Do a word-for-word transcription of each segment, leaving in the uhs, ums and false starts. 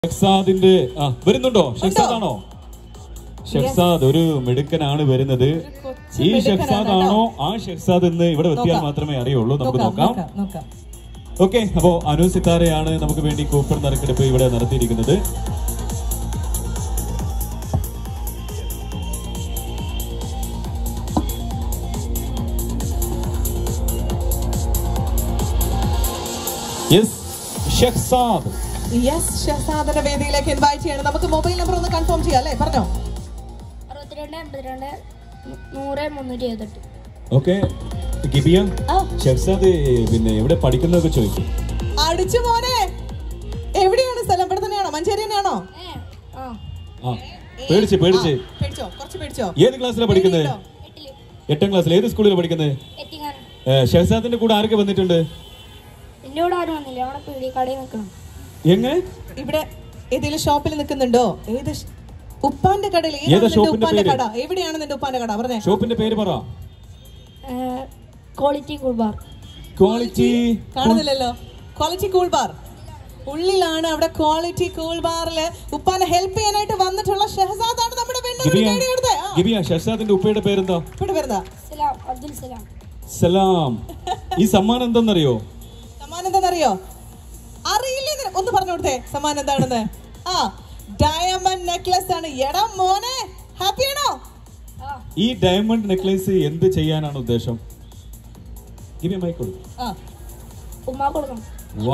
ഷഹ്സാദിന്റെ ആ വരുന്നുണ്ടോ? ഷഹ്സാദ് ആണോ? ഷഹ്സാദ് ഒരു മിടുക്കനാണ് വരുന്നത്. ഈ ഷഹ്സാദ് ആണോ ആ ഷഹ്സാദ് എന്ന് ഇവിടെ എത്തിയാൽ മാത്രമേ അറിയുള്ളൂ. നമുക്ക് നോക്കാം. ഓക്കെ, അപ്പോ അനു സിത്താരയാണ് നമുക്ക് വേണ്ടി കൂപ്പൺ നറുക്കെടുപ്പ് ഇവിടെ നടത്തിയിരിക്കുന്നത്. യെസ് ഷഹ്സാദ്. യെസ് ഷഹ്സാദിന്റെ വേദിയിലേക്ക് ഇൻവൈറ്റ് ചെയ്യണം. നമുക്ക് മൊബൈൽ നമ്പർ ഒന്ന് കൺഫേം ചെയ്യാം അല്ലേ? പറഞ്ഞോ. അറുപത്തിരണ്ട് അമ്പത്തിരണ്ട് നൂറ് മുന്നൂറ്റി എഴുപത്തെട്ട്. ഓക്കെ ഗിബിയ, ഷഹ്സാദ് പിന്നെ എവിടെ പഠിക്കുന്നതൊക്കെ ചോദിക്കും. അടിച്ചു മോനെ, എവിടെയാണ് സ്ഥലം? ഇവിടെ തന്നെയാണോ? മഞ്ചേരി തന്നെയാണോ? പേടിച്ച് പേടിച്ച് പേടിച്ചോ? കുറച്ച് പേടിച്ചോ? ഏത് ക്ലാസ്സിലാണ് പഠിക്കുന്നത്? എട്ടാം ക്ലാസ്സിൽ. ഏത് സ്കൂളിലാണ് പഠിക്കുന്നത്? ഷഹ്സാദിന്റെ കൂടെ ആരൊക്കെ വന്നിട്ടുണ്ട്? എന്റെ കൂടെ ആരും വന്നില്ല. അവിടെ പീടി കടയിൽ നിൽക്കണം. എങ്ങനെ? ഇവിടെ ഏതെങ്കിലും ഷോപ്പിൽ നിൽക്കുന്നുണ്ടോ? ഏത് ഉപ്പാന്റെ കടയിൽ? ഉപ്പാന്റെ കട എവിടെയാണ്? നിന്റെ ഉപ്പാന്റെ കട പറഞ്ഞേ. ഷോപ്പിന്റെ പേര് പറ. Quality cool bar. ക്വാളിറ്റി കാണുന്നില്ലല്ലോ. ക്വാളിറ്റി കൂൾ ബാർ ഉള്ളിലാണ്. അവിടെ ക്വാളിറ്റി കൂൾ ബാറില് ഉപ്പാനെ ഹെൽപ്പ് ചെയ്യാനായിട്ട് വന്നിട്ടുള്ള ഷഹ്സാദാണ് നമ്മുടെ ഗിബിയ. ഷഹ്സാദിന്റെ ഉപ്പയുടെ പേരെന്താ? സലാം, അബ്ദുൽ സലാം. സലാം. ഈ സമ്മാനം എന്താണെന്നറിയോ? സമ്മാനം എന്താണെന്നറിയോ? അറിയില്ലേ? ഒന്ന് പറഞ്ഞു കൊടുത്തേ സമ്മാനം എന്താണെന്ന്. ആ ഡയമണ്ട് നെക്ലസ് ആണ്. എടാ മോനെ, ഹാപ്പിയാണോ? ഈ ഡയമണ്ട് നെക്ലേസ് എന്ത് ചെയ്യാനാണ് ഉദ്ദേശം? ഗിബിയ മൈക്ക് കൊടുക്കും. ഉമ്മാ കൊടുക്കണം. വാ,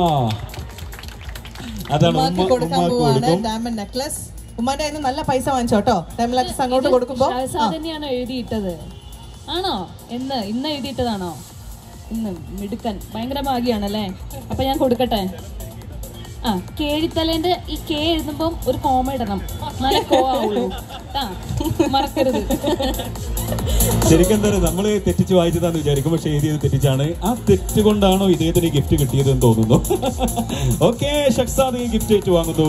അതാണ് ഉമ്മാക്ക് കൊടുക്കാൻ പോവാണ് ഡയമണ്ട് നെക്ലസ്. ഉമ്മാന്റെ കയ്യിൽ നിന്ന് നല്ല പൈസ വാങ്ങിച്ചോട്ടോ. ഡയമണ്ട് നെക്ലസ് അങ്ങോട്ട് കൊടുക്കുമ്പോ തന്നെയാണോ എഴുതിയിട്ടത്? ആണോ? എന്ന് ഇന്ന് എഴുതിയിട്ടതാണോ? ഇന്ന് മിടുക്കൻ, ഭയങ്കര ഭാഗ്യാണല്ലേ. അപ്പൊ ഞാൻ കൊടുക്കട്ടെ. ആ കേഴിത്തലേന്റെ ഈ കെ എഴുതുമ്പം ഒരു കോമ ഇടണം, നല്ല കോ ആവുള്ളൂ. മറക്കരുത്. ശരിക്കും എന്താ നമ്മള് തെറ്റിച്ച് വായിച്ചതാന്ന് വിചാരിക്കും, പക്ഷെ എഴുതിയത് തെറ്റിച്ചാണ്. ആ തെറ്റ് കൊണ്ടാണോ ഇദ്ദേഹത്തിന് ഗിഫ്റ്റ് കിട്ടിയതെന്ന് തോന്നുന്നു. ഓക്കെ, ഷഹ്സാദ് ഗിഫ്റ്റ് ഏറ്റുവാങ്ങുന്നു.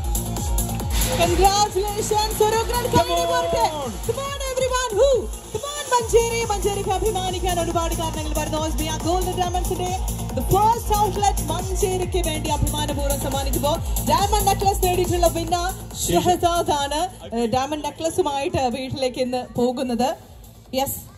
മഞ്ചേരിക്ക് അഭിമാനിക്കാൻ ഒരുപാട് കാരണങ്ങൾ വരുന്നു. ഗോൾഡ് ഡയമണ്ട്സിന്റെ ഫസ്റ്റ് ഔട്ട്ലെറ്റ് മഞ്ചേരിക്ക് വേണ്ടി അഭിമാനപൂർവ്വം സമ്മാനിക്കുമ്പോൾ ഡയമണ്ട് നെക്ലസ് നേടിയിട്ടുള്ള വിന്നർ ഷഹ്സാദ് ആണ്. ഡയമണ്ട് നെക്ലസുമായിട്ട് വീട്ടിലേക്ക് ഇന്ന് പോകുന്നത്. യെസ്.